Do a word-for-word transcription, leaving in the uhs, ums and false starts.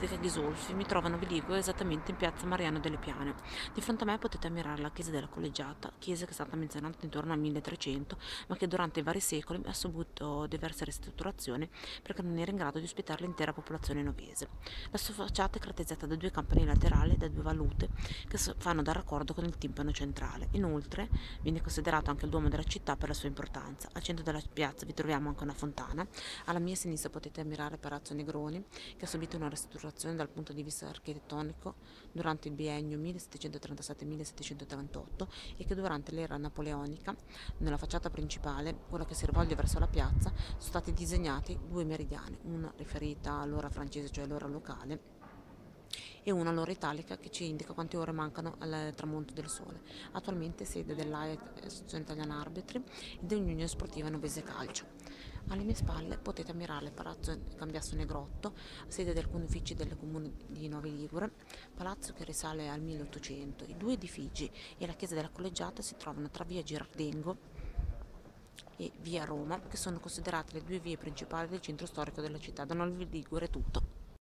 Basilica Ghisolfi mi trovo a Novi Ligure, esattamente in piazza Mariano delle Piane. Di fronte a me potete ammirare la chiesa della Collegiata, chiesa che è stata menzionata intorno al milletrecento, ma che durante i vari secoli ha subito diverse ristrutturazioni perché non era in grado di ospitare l'intera popolazione novese. La sua facciata è caratterizzata da due campanili laterali e da due valute che so- fanno da raccordo con il timpano centrale. Inoltre viene considerato anche il duomo della città per la sua importanza. Al centro della piazza vi troviamo anche una fontana. Alla mia sinistra potete ammirare Palazzo Negroni, che ha subito una ristrutturazione dal punto di vista architettonico durante il biennio millesettecentotrentasette-millesettecentotrentotto e che durante l'era napoleonica, nella facciata principale, quella che si rivolge verso la piazza, sono stati disegnati due meridiani, una riferita all'ora francese, cioè l'ora locale, e una all'ora italica che ci indica quante ore mancano al tramonto del sole. Attualmente è sede dell'A I A, Associazione Italiana Arbitri, e dell'Unione Sportiva Novese Calcio. Alle mie spalle potete ammirare il Palazzo Cambiasso Negrotto, sede di alcuni uffici del comune di Novi Ligure, palazzo che risale al milleottocento. I due edifici e la chiesa della Collegiata si trovano tra via Girardengo e via Roma, che sono considerate le due vie principali del centro storico della città. Da Novi Ligure è tutto.